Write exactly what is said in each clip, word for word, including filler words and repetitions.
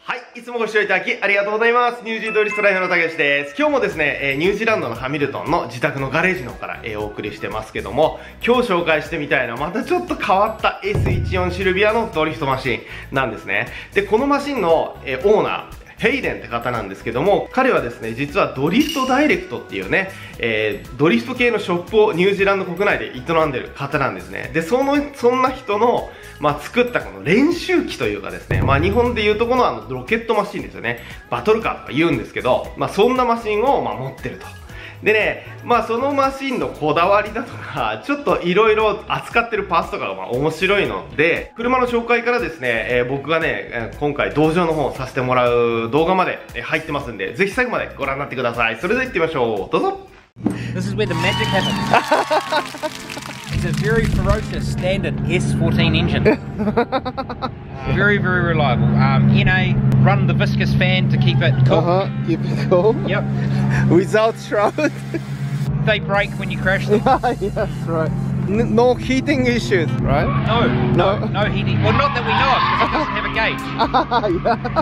はい、いつもご視聴いただきありがとうございます。ニュージードリフトライフのたけしです。今日もですね、えー、ニュージーランドのハミルトンの自宅のガレージの方から、えー、お送りしてますけども、今日紹介してみたいのはまたちょっと変わった エスじゅうよん シルビアのドリフトマシンなんですね。で、このマシンの、えー、オーナー、ヘイデンって方なんですけども、彼はですね、実はドリフトダイレクトっていうね、えー、ドリフト系のショップをニュージーランド国内で営んでる方なんですね。で、その、そんな人の、まあ、作ったこの練習機というかですね、まあ、日本でいうとこのあの、ロケットマシンですよね。バトルカーとか言うんですけど、まあ、そんなマシンを、まあ、持ってると。でね、まあそのマシンのこだわりだとか、ちょっといろいろ扱ってるパーツとかがまあ面白いので、車の紹介からですね、えー、僕がね、今回同乗の方をさせてもらう動画まで入ってますんで、ぜひ最後までご覧になってください。それでは行ってみましょう。どうぞ。 This is where the magic happens. It's a very ferocious standard S fourteen engine. uh, very, very reliable. Um, N A, run the viscous fan to keep it cool. Uh-huh, keep it cool. Yep. Without shroud. They break when you crash them. Yeah, yes, right. N no heating issues, right? No, no, no, no heating. Well, not that we know of, because it doesn't have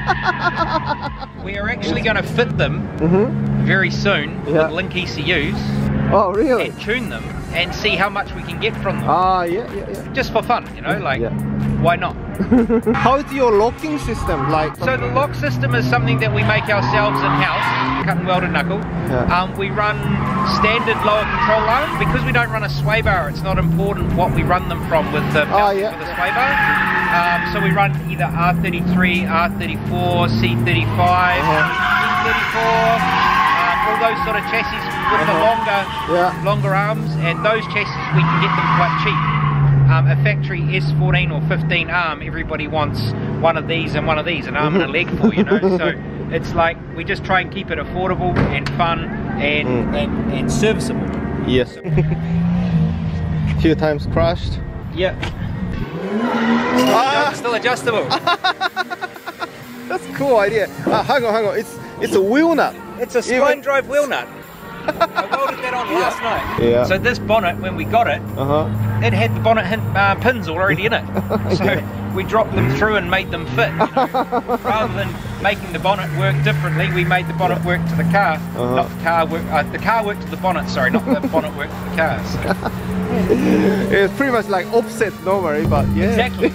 a gauge. We are actually going to fit them mm-hmm. very soon yeah. with Link E C Us. Oh, really? And tune them and see how much we can get from them. Ah, yeah, yeah, yeah. Just for fun, you know, like, yeah. why not? How is your locking system like? So the lock system is something that we make ourselves in-house, cut and welded knuckle. Yeah. Um, we run standard lower control arm. Because we don't run a sway bar, it's not important what we run them from with the, oh, yeah. with the sway bar. Um, so we run either R thirty-three, R thirty-four, C thirty-five, uh-huh. C thirty-four, um, all those sort of chassis with uh-huh. the longer, yeah. longer arms, and those chassis we can get them quite cheap. Um, a factory S fourteen or fifteen arm, everybody wants one of these and one of these, an arm and a leg for, you know, so it's like we just try and keep it affordable and fun and, mm. and, and serviceable. Yes. Few times crashed. Yep. Ah! Still adjustable. That's a cool idea. Ah, hang on, hang on. It's, it's a wheel nut. It's a spine drive wheel nut. I welded that on last yeah. night. Yeah. So this bonnet, when we got it, uh-huh. it had the bonnet hin uh, pins already in it. So yeah. we dropped them through and made them fit. You know? Rather than making the bonnet work differently, we made the bonnet yeah. work to the car. Uh-huh. Not the car work. Uh, the car worked to the bonnet. Sorry, not the bonnet worked to the car. So. It's pretty much like offset normally, but yeah. Exactly.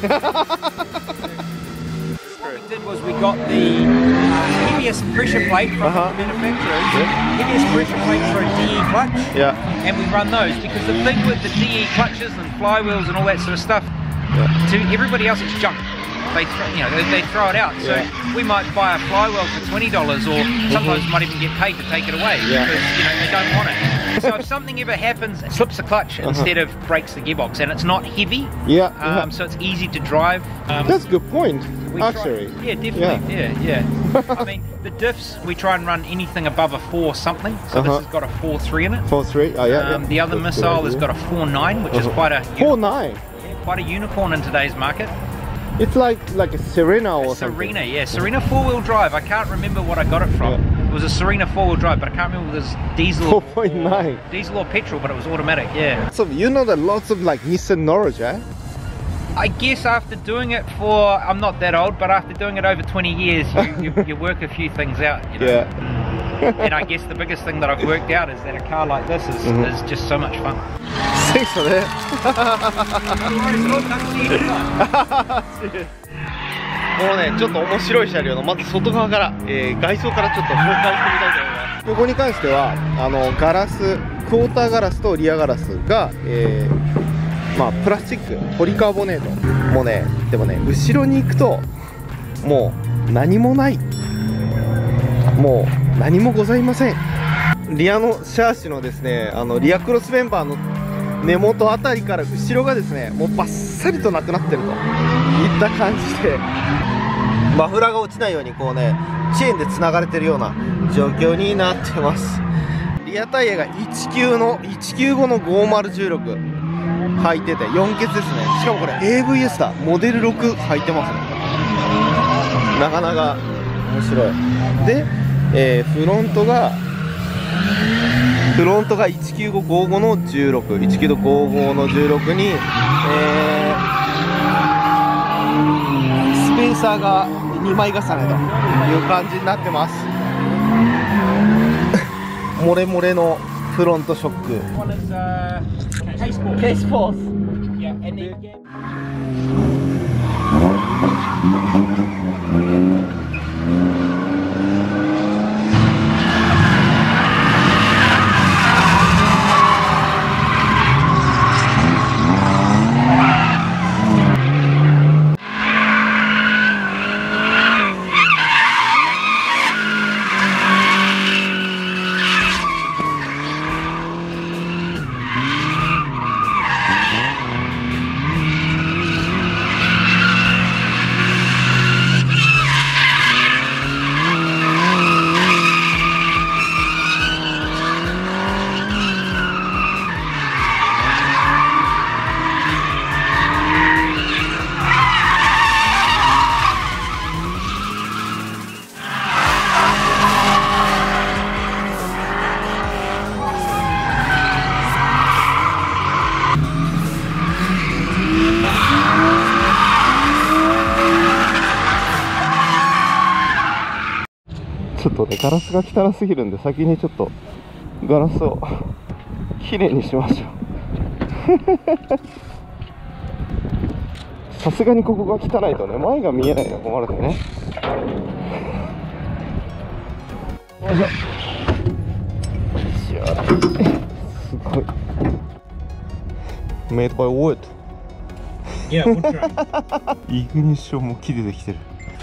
What we did was we got the uh, heaviest pressure plate from uh-huh. the manufacturers, yeah. heaviest pressure plate for a D E clutch, yeah. and we run those because the thing with the D E clutches and flywheels and all that sort of stuff, yeah. to everybody else it's junk. They throw, you know, they, they throw it out. So yeah. we might buy a flywheel for twenty dollars, or sometimes mm-hmm. might even get paid to take it away yeah. because you know they don't want it. So if something ever happens, it slips the clutch uh-huh. instead of breaks the gearbox, and it's not heavy. Yeah. Um, yeah. So it's easy to drive. Um, That's a good point. Actually. Try, yeah, definitely. Yeah, yeah. yeah. I mean, the diffs we try and run anything above a four something. So uh-huh. this has got a four three in it. Four three. Oh yeah. Um, yeah. The other That's missile has got a four nine, which uh-huh. is quite a four nine. Yeah, quite a unicorn in today's market. It's like like a Serena or a something. Serena, yeah. Serena four-wheel drive. I can't remember what I got it from. Yeah. It was a Serena four-wheel drive, but I can't remember if it was diesel four point nine. Diesel or petrol, but it was automatic, yeah. So you know that lots of like Nissan knowledge, eh? I guess after doing it for, I'm not that old, but after doing it over twenty years, you, you, you work a few things out, you know? Yeah. And I guess the biggest thing that I've worked out is that a car like this is, mm-hmm. is just so much fun. Thanks for that. もうね、ちょっと面白い車両のまず外側から、えー、外装からちょっと紹介してみたいと思います。ここに関してはあのガラス、クォーターガラスとリアガラスが、えー、まあプラスチック、ポリカーボネート。もうね、でもね、後ろに行くともう何もない。もう何もございません。リアのシャーシのですね、あのリアクロスメンバーの根元あたりから後ろがですね、もうバッサリとなくなってるといった感じで、マフラーが落ちないようにこうね、チェーンでつながれてるような状況になってます。リアタイヤがいちきゅうのいちきゅうごのごまるいちろく履いててよんケツですね。しかもこれ エーブイエス だ。モデルろく履いてますね。なかなか面白い。で、えー、フロントがフロントがいちきゅうごごごのじゅうろく、いちきゅうごごのじゅうろくに、えー、スペーサーがにまい重ねという感じになってます。モレモレのフロントショック。ケースフォース。ちょっとね、ガラスが汚すぎるんで、先にちょっとガラスをきれいにしましょう。さすがにここが汚いとね、前が見えないの困るんでね。よいしょ。すごい。Made by wood。 いや、もちろん。 イグニッションも木でできてる。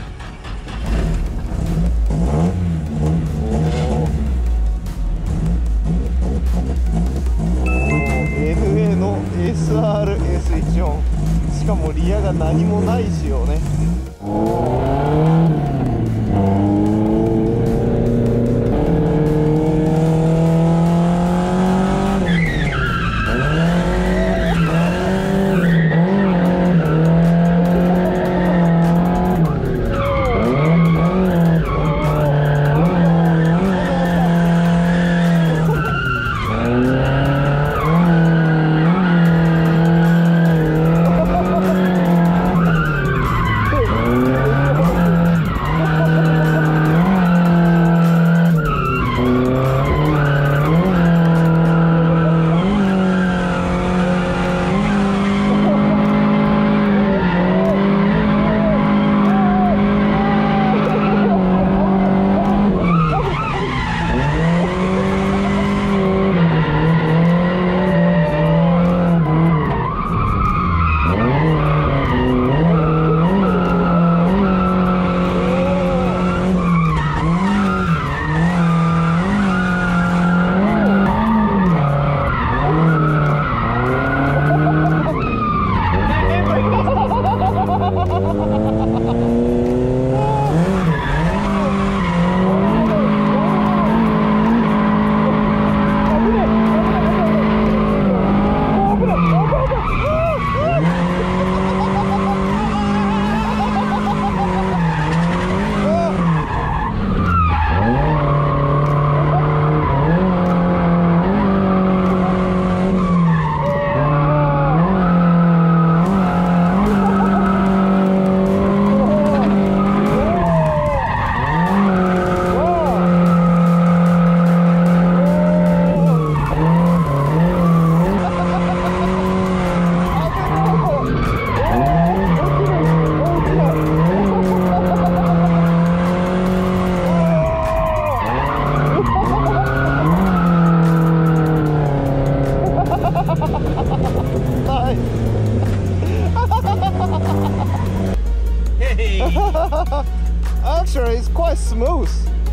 エヌエー の エスアールエスじゅうよん、しかもリアが何もない仕様ね。Actually, it's quite smooth.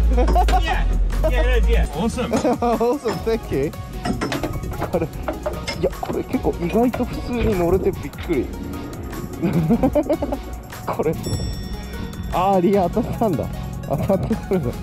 yeah, yeah, it is. Yeah, awesome. Awesome, thank you. これ、いや、これ結構意外と普通に乗れてびっくり。これ、あー、リア当たったんだ。当たってくるんだ。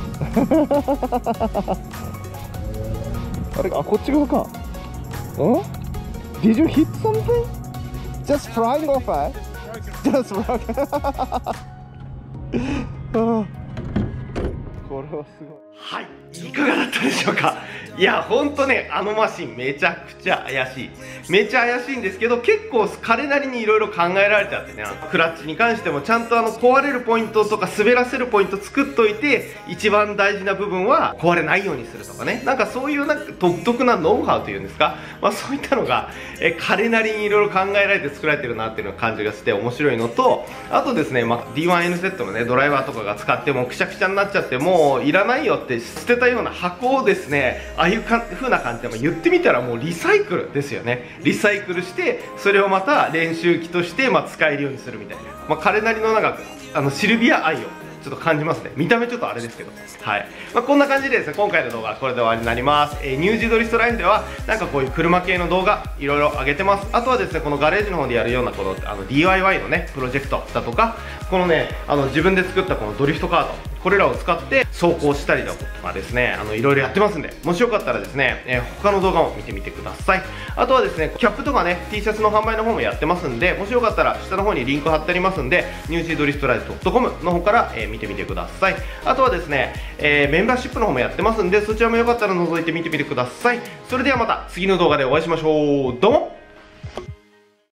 あれ、あ、こっち側か。ん Did you hit something? Just flying off, eh? Just broken. これはすごい。 はい、いかがだったでしょうか。いやほんとね、あのマシンめちゃくちゃ怪しい、めっちゃ怪しいんですけど、結構彼なりにいろいろ考えられちゃってね、クラッチに関してもちゃんとあの壊れるポイントとか滑らせるポイント作っといて、一番大事な部分は壊れないようにするとかね、なんかそういうなんか独特なノウハウというんですか、まあ、そういったのがえ彼なりにいろいろ考えられて作られてるなっていうの感じがして面白いのと、あとですね、まあ、ディーワンエヌゼット のねドライバーとかが使ってもくしゃくしゃになっちゃってもういらないよって捨てたような箱をですね、ああいうか風な感じでも言ってみたらもうリサイクルですよね。リサイクルしてそれをまた練習機としてまあ使えるようにするみたいな、まあ、彼なりのなんかあのシルビア愛をちょっと感じますね。見た目ちょっとあれですけど、はい、まあ、こんな感じでですね、今回の動画はこれで終わりになります。えー、ニュージードリフトライフではなんかこういう車系の動画いろいろ上げてます。あとはですね、このガレージの方でやるようなこのあの ディーアイワイ のねプロジェクトだとか、このねあの自分で作ったこのドリフトカード、これらを使って走行したりだとかですね、あのいろいろやってますんで、もしよかったらですね、えー、他の動画も見てみてください。あとはですね、キャップとかね T シャツの販売の方もやってますんで、もしよかったら下の方にリンク貼ってありますんで、ニュージードリフトライフ ドットコム の方から、えー、見てみてください。あとはですね、えー、メンバーシップの方もやってますんで、そちらもよかったら覗いてみてみてください。それではまた次の動画でお会いしましょう。どうも。